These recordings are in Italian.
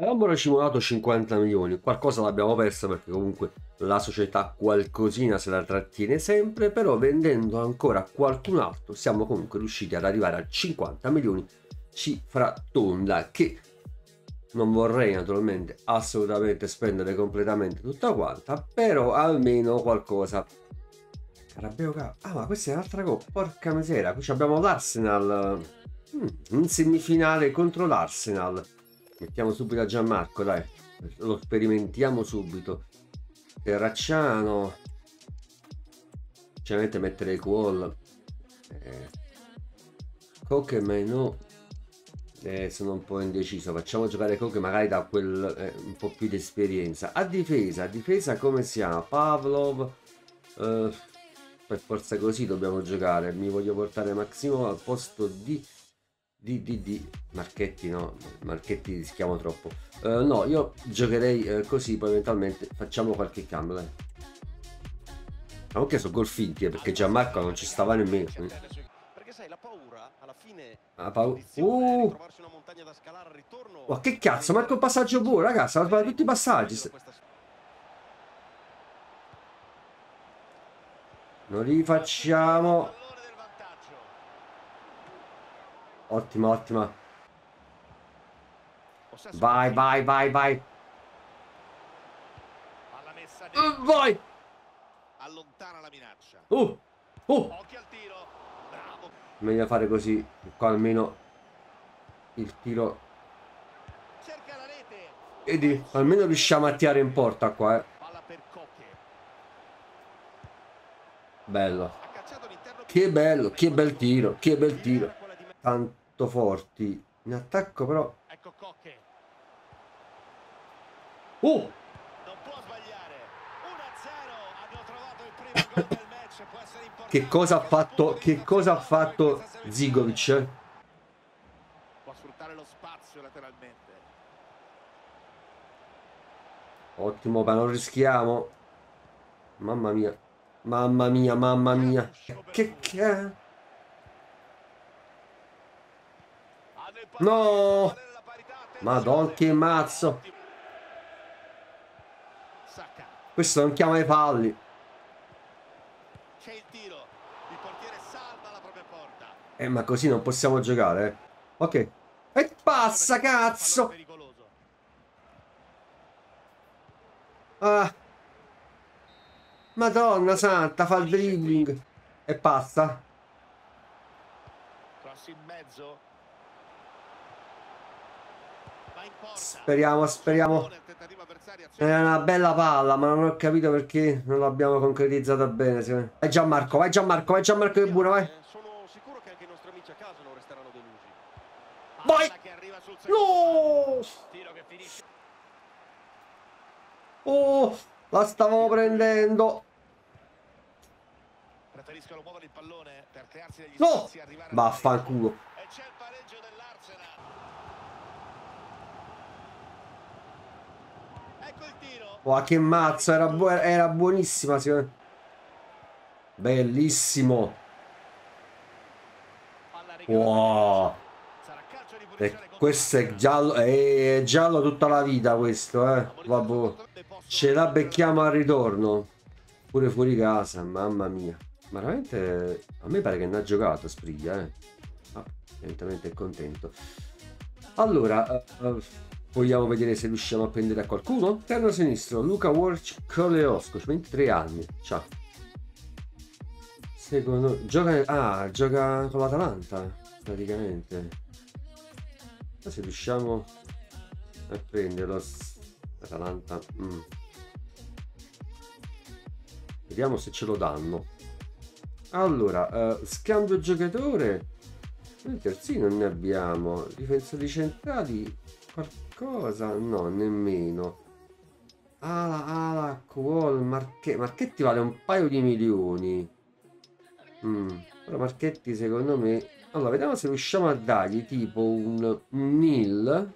Avevamo simulato 50 milioni, qualcosa l'abbiamo perso perché comunque la società qualcosina se la trattiene sempre, però vendendo ancora qualcun altro siamo comunque riusciti ad arrivare a 50 milioni, cifra tonda che non vorrei naturalmente assolutamente spendere completamente tutta quanta, però almeno qualcosa. Carabeo Cup. Ah, ma questa è un'altra coppa, porca miseria, qui abbiamo l'Arsenal in semifinale contro l'Arsenal. Mettiamo subito a Gianmarco, dai, lo sperimentiamo subito. Terracciano, sinceramente mettere il Qual. Coche meno. Sono un po' indeciso, facciamo giocare Coche magari da quel un po' più di esperienza. A difesa come siamo? Pavlov, per forza così dobbiamo giocare. Mi voglio portare Maximo al posto di Marchetti, no, Marchetti rischiamo troppo. No, io giocherei così, poi eventualmente facciamo qualche cambio, dai. Anche sono gol finti, perché Gianmarco non ci stava nemmeno. Perché sai, la paura alla fine ma che cazzo, manco il passaggio buono, ragazzi, ha sbagliato tutti i passaggi. Non li facciamo. Ottima, ottima. Vai, vai, vai, vai. Vai. Allontana la minaccia. Occhio al tiro. Bravo. Meglio fare così, qua almeno il tiro. Cerca la rete. Vedi, almeno riusciamo a tirare in porta qua, Palla per Coche. Bello. Che bello, che bel tiro, che bel tiro. Tanto forti. In attacco però. Ecco Coche. Non può sbagliare. 1-0. Hanno trovato il primo gol del match. Può essere importante. Che cosa ha fatto? Che cosa ha fatto Zigovic? Può sfruttare lo spazio lateralmente. Ottimo, ma non rischiamo. Mamma mia. Mamma mia, mamma mia. Che. No! Madonna, che mazzo. Questo non chiama i falli. C'è il tiro. Il portiere salva la propria porta. Ma così non possiamo giocare. Ok. E passa, cazzo. Ah. Madonna santa, fa il dribbling. E passa. Cross in mezzo. Speriamo, speriamo. È una bella palla, ma non ho capito perché non l'abbiamo concretizzata bene. Vai Gianmarco, vai Gianmarco, vai Gianmarco, che buono, vai. Sono sicuro che anche i nostri amici a casa non resteranno delusi. Vai! No! Oh, la stavo prendendo. Preferiscono muovere il pallone per crearsi degli No! spazi e arrivare a Vaffanculo. e c'è il pareggio dell'Arsenal. Ecco il tiro. Oh, che mazzo, era buonissima. Bellissimo. Wow. Questo è giallo tutta la vita questo, Vabbè. Ce la becchiamo al ritorno. Pure fuori casa, mamma mia. Ma veramente a me pare che ne ha giocato Spriglia, Ah, evidentemente è contento. Allora, vogliamo vedere se riusciamo a prendere a qualcuno? Terno sinistro, Luca Warch Coleosco, 23 anni. Ciao. Secondo... gioca con l'Atalanta, praticamente. Se riusciamo a prenderlo Atalanta, vediamo se ce lo danno. Allora, scambio giocatore. Noi terzini non ne abbiamo. Difensori centrali qualcosa? No, nemmeno. Ala, Qual, Marchetti vale un paio di milioni. Però Marchetti secondo me... Allora, vediamo se riusciamo a dargli tipo un nil.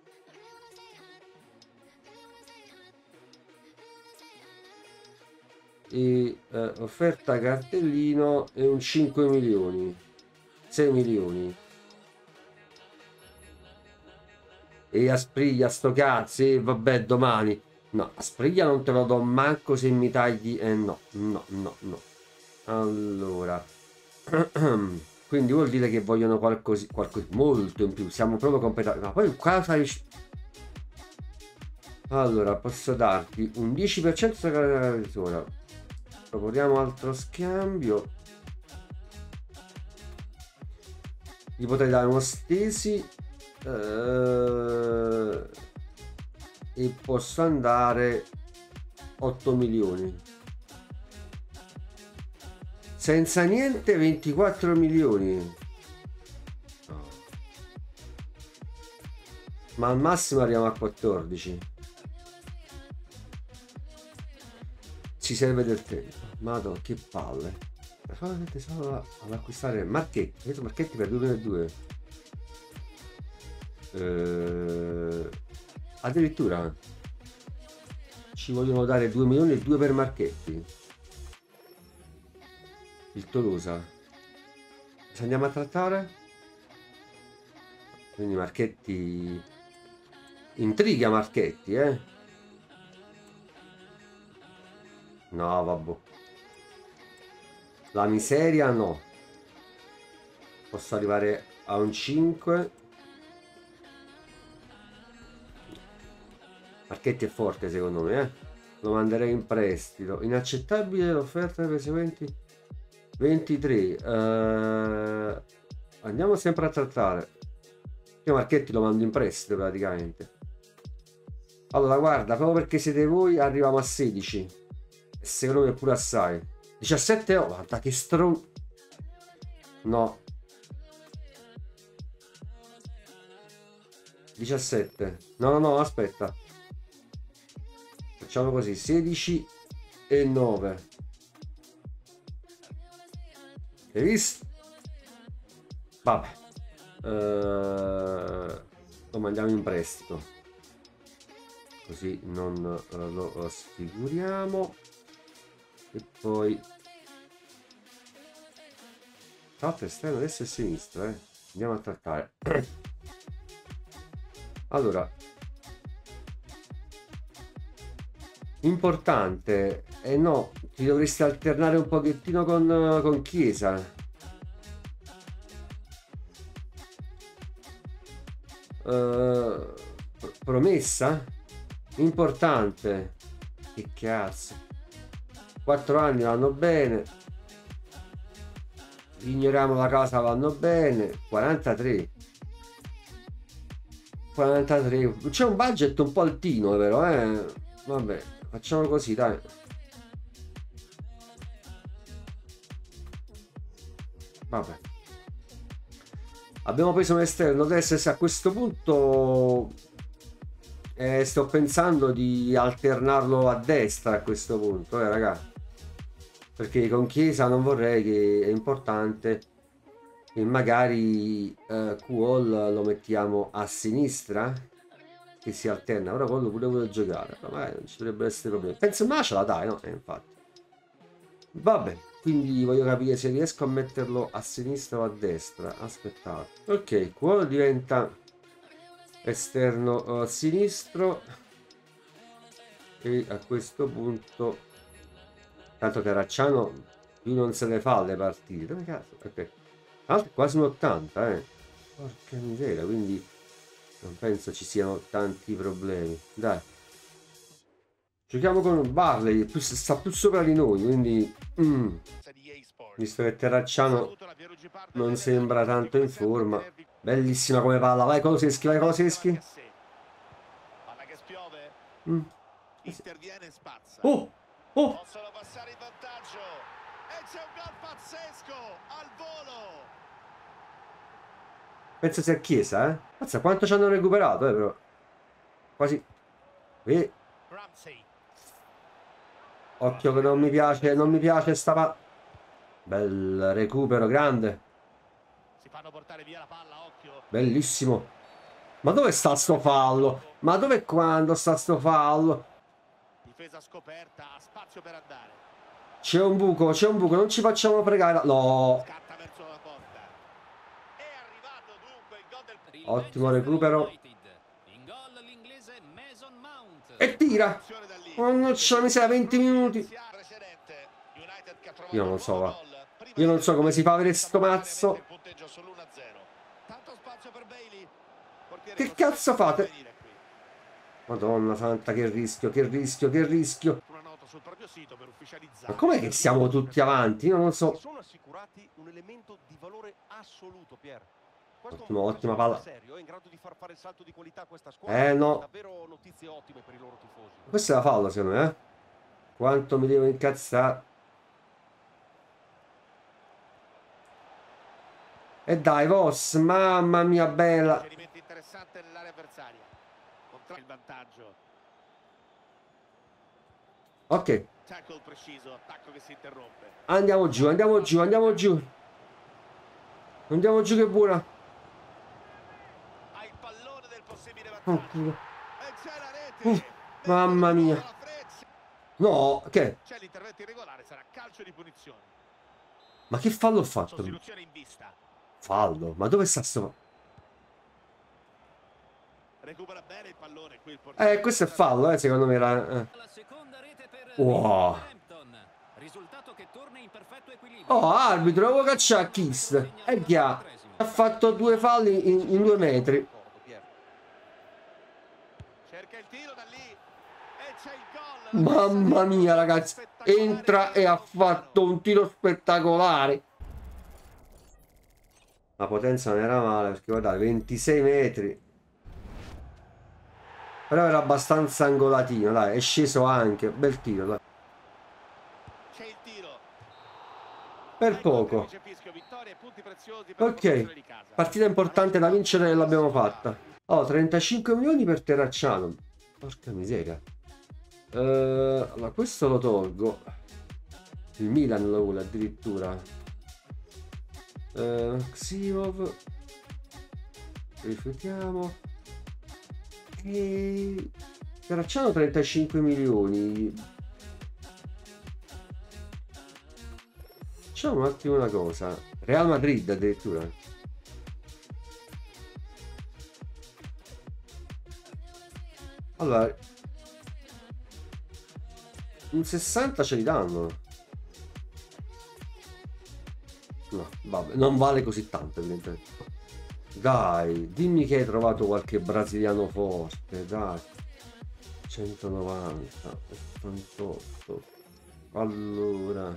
E offerta cartellino e un 5 milioni. 6 milioni. E Aspriglia sto cazzo, e vabbè domani. No, Aspriglia non te lo do manco se mi tagli. No, no, no, no. Allora. Quindi vuol dire che vogliono qualcosa molto in più. Siamo proprio completati. Ma poi qua fai. Allora, posso darti un 10% ora. Proponiamo altro scambio. Gli potrei dare uno stesi. E posso andare 8 milioni. Senza niente 24 milioni. No. Ma al massimo arriviamo a 14. Ci serve del tempo. Madonna, che palle. Solamente solo ad acquistare Marchetti. Vedo Marchetti per 2,2. Addirittura ci vogliono dare 2 milioni e 2 per Marchetti. Il Tolosa. Se andiamo a trattare? Quindi Marchetti. Intriga Marchetti, eh? No, vabbè. La miseria no. Posso arrivare a un 5. Marchetti è forte secondo me, eh? Lo manderei in prestito. Inaccettabile l'offerta per i seguenti 23. Andiamo sempre a trattare. Io Marchetti lo mando in prestito praticamente. Allora guarda, proprio perché siete voi arriviamo a 16. E secondo me è pure assai. 17, oh, guarda che stron... No. 17. No, no, no, aspetta. Facciamo così, 16 e 9. Hai visto? Vabbè. Lo mandiamo in prestito. Così non lo sfiguriamo. E poi... Tratta esterno, destra e sinistra, eh. Andiamo a trattare. Allora... Importante, no, ti dovresti alternare un pochettino con Chiesa. Promessa? Importante. Che cazzo. 4 anni vanno bene. Ignoriamo la casa, vanno bene. 43. 43. C'è un budget un po' altino, vero? Vabbè. Facciamo così, dai. Vabbè. Abbiamo preso un esterno destra e a questo punto sto pensando di alternarlo a destra a questo punto, raga. Perché con Chiesa non vorrei, che è importante, e magari QOL lo mettiamo a sinistra, che si alterna. Ora quello pure vuole giocare, ma magari non ci dovrebbe essere problemi. Penso ma ce la dai, no? Infatti. Vabbè, quindi voglio capire se riesco a metterlo a sinistra o a destra. Aspettate. Ok, quello diventa esterno sinistro. E a questo punto, tanto Terracciano più non se ne fa le partite. Dove cazzo? Ok. Altro quasi un 80, Porca miseria, quindi non penso ci siano tanti problemi. Dai. Giochiamo con Barley, sta più sopra di noi, quindi... Visto che Terracciano non sembra tanto in forma. Bellissima come palla, vai Koloseschi, vai Koloseschi. Interviene Spazza. Oh! Oh! Possono passare in vantaggio. E c'è un gol pazzesco al volo. Penso sia Chiesa, eh? Mazza, quanto ci hanno recuperato, però. Quasi. Occhio che non mi piace sta bel recupero, grande. Si fanno portare via la palla, occhio. Bellissimo. Ma dove sta sto fallo? Ma dove quando sta sto fallo? Difesa scoperta, ha spazio per andare. C'è un buco, non ci facciamo pregare. No. Scatta verso la porta. È arrivato dunque il gol del Ottimo recupero. E tira. Oh, non c'è la miseria, 20 minuti. Io non so, va. Io non so come si fa a vedere sto mazzo. Che cazzo fate? Madonna santa, che rischio, che rischio, che rischio. Ma com'è che siamo tutti avanti? Io non so. Sono assicurati un elemento di valore assoluto, Pier. Ottima palla. No. No. Davvero notizie ottime per i loro tifosi. Questa è la fallo, secondo me, eh? Quanto mi devo incazzare. E dai, Voss, mamma mia bella. Interessante nell'area avversaria. Contra il vantaggio. Ok. Tackle preciso, attacco che si interrompe. Andiamo giù, andiamo giù, andiamo giù. Andiamo giù, che buona. Ha il pallone del possibile vantaggio. E c'è la rete. Mamma mia. No, che? C'è l'intervento irregolare, sarà calcio di punizione. Ma che fallo ho fatto? Sostituzione in vista. Fallo? Ma dove sta sto? Recupera bene il pallone qui il portiere. Questo è fallo, secondo me era... Wow. Oh, arbitro, devo cacciare Kiss. E chi ha fatto 2 falli in 2 metri. Cerca il tiro da lì. E c'è il gol. Mamma mia, ragazzi. Entra e ha fatto un tiro spettacolare. La potenza non era male, perché guardate, 26 metri. Però era abbastanza angolatino, dai, è sceso anche. Bel tiro, dai. C'è il tiro. Per poco. Ok, partita importante da vincere e l'abbiamo fatta. Oh, 35 milioni per Terracciano. Porca miseria. Allora, questo lo tolgo. Il Milan lo vuole addirittura. Xivov. Rifiutiamo. E Terracciano 35 milioni. Facciamo un attimo una cosa. Real Madrid addirittura. Allora, un 60 ce li danno. No, vabbè, non vale così tanto evidentemente. Dai, dimmi che hai trovato qualche brasiliano forte, dai. 190, 88. Allora,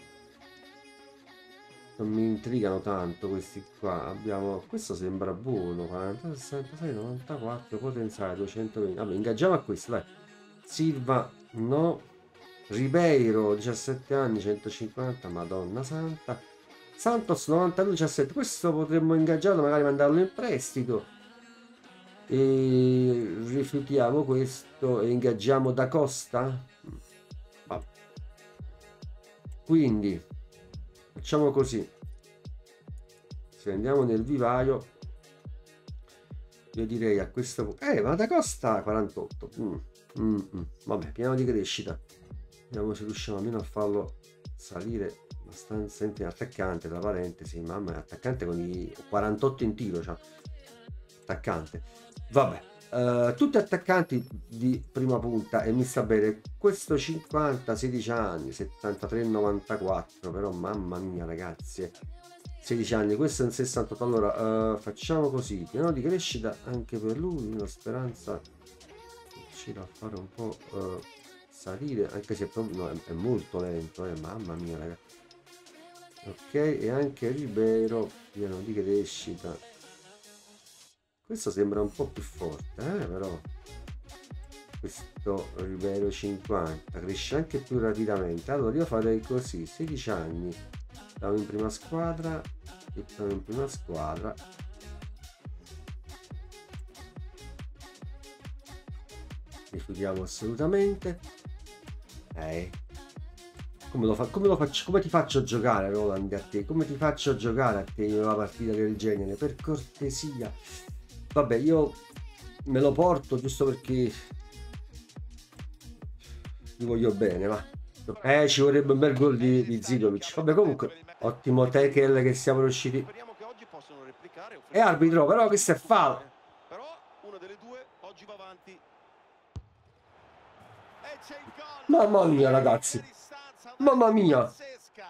non mi intrigano tanto questi qua. Abbiamo, questo sembra buono, 40, 66, 94, potenziale 220. Vabbè, ingaggiamo a questo, dai. Silva, no. Ribeiro, 17 anni, 150, Madonna santa. Santos 92, 17. Questo potremmo ingaggiarlo, magari mandarlo in prestito. E rifiutiamo questo e ingaggiamo Da Costa. Vabbè. Quindi facciamo così. Se andiamo nel vivaio, io direi a questo punto, ma Da Costa 48. Vabbè, piano di crescita. Vediamo se riusciamo almeno a farlo salire abbastanza in attaccante, tra parentesi. Mamma mia, attaccante con i 48 in tiro, cioè attaccante. Vabbè, tutti attaccanti di prima punta e mi sta bene. Questo 50, 16 anni, 73, 94, però mamma mia ragazzi, 16 anni, questo è un 68. Allora, facciamo così, piano di crescita anche per lui, una speranza riuscire a fare un po' salire, anche se proprio, no, è molto lento, mamma mia ragazzi. Ok, e anche Ribeiro, piano di crescita. Questo sembra un po' più forte, però questo Ribeiro 50 cresce anche più rapidamente. Allora io farei così, 16 anni, andiamo in prima squadra, mettiamo in prima squadra. Rifiutiamo assolutamente. Come ti faccio giocare, Roland, a te? Come ti faccio giocare a te in una partita del genere? Per cortesia. Vabbè, io me lo porto giusto perché gli voglio bene, ma ci vorrebbe un bel gol di Zidovic. Vabbè, comunque, ottimo tackle che siamo riusciti. E arbitro, però questo è fallo. Però una delle due oggi va avanti. E c'è il gol. Mamma mia, ragazzi. A distanza, Mamma mia. pazzesca.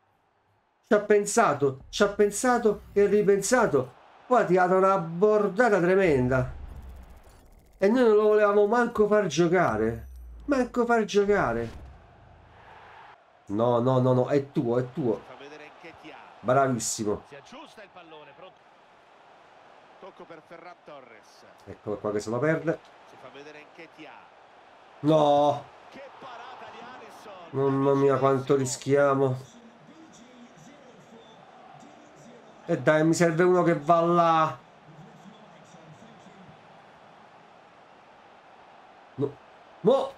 Ci ha pensato e ripensato. Poi ha tirato una bordata tremenda. E noi non lo volevamo manco far giocare. Manco far giocare. No, no, no, no, è tuo, è tuo. Fa vedere Nketiah. Bravissimo. Si aggiusta il pallone, pronto. Tocco per Ferran Torres. Eccolo qua che se lo perde. Si fa vedere Nketiah. No. Che parata di Alisson. Mamma mia, quanto rischiamo. E dai, mi serve uno che va là. No. No.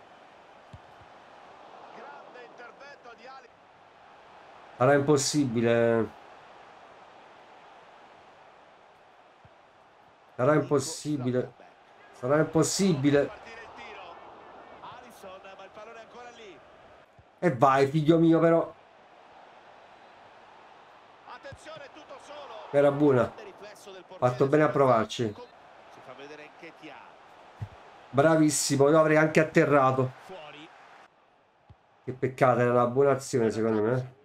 Grande intervento di Alisson. Sarà impossibile. Sarà impossibile. Sarà impossibile. Partire il tiro. Alisson, ma il pallone è ancora lì. E vai, figlio mio, però. Attenzione, tutto solo. Era buona. Grande riflesso del portiere. Fatto bene a provarci. Si fa vedere Nketiah. Bravissimo, io avrei anche atterrato. Fuori. Che peccato, era una buona azione secondo me.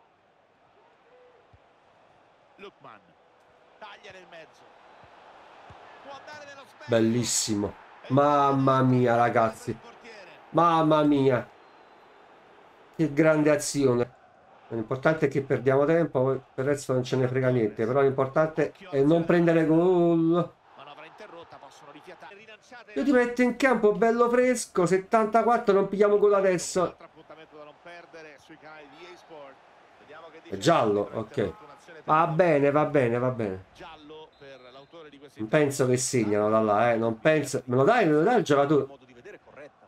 Lookman. Taglia nel mezzo. Può andare nello specchio. Bellissimo. Mamma mia, ragazzi. Mamma mia. Che grande azione. L'importante è che perdiamo tempo, poi per il resto non ce ne frega niente. Però l'importante è non prendere gol. Manovra interrotta, possono rifiatare. Rilanciate. Io ti metto in campo bello fresco. 74, non pigliamo gol adesso. Altro appuntamento da non perdere sui canali di EA Sport. Vediamo che dice. È giallo, ok. Va bene, va bene, va bene. Giallo per l'autore di questi. Non penso che segnano da là, non penso. Me lo dai il giocatore. Modo di vedere corretto.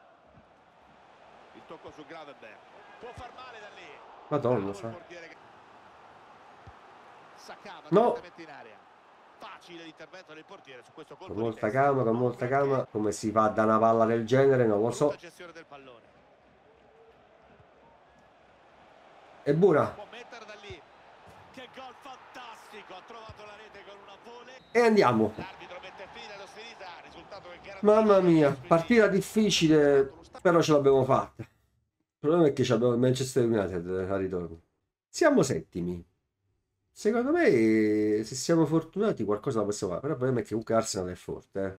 Il tocco su Gravenberch. Può far male da lì. Madonna, Bravo il sa. portiere che- Saccava No. direttamente in area. Facile l'intervento del portiere su questo colpo Con di molta testa. calma, con molta calma. Come si fa da una palla del genere, non lo so. Brutta gestione del pallone. È buona. Può mettere da lì. Che gol fantastico, ha trovato la rete con una volley. E andiamo. L'arbitro mette fine allo sfinita, risultato che garantisce Mamma mia, l'esclusivo. partita difficile, però ce l'abbiamo fatta. Il problema è che abbiamo il Manchester United al ritorno. Siamo settimi. Secondo me, se siamo fortunati, qualcosa la possiamo fare. Però il problema è che comunque Arsenal è forte,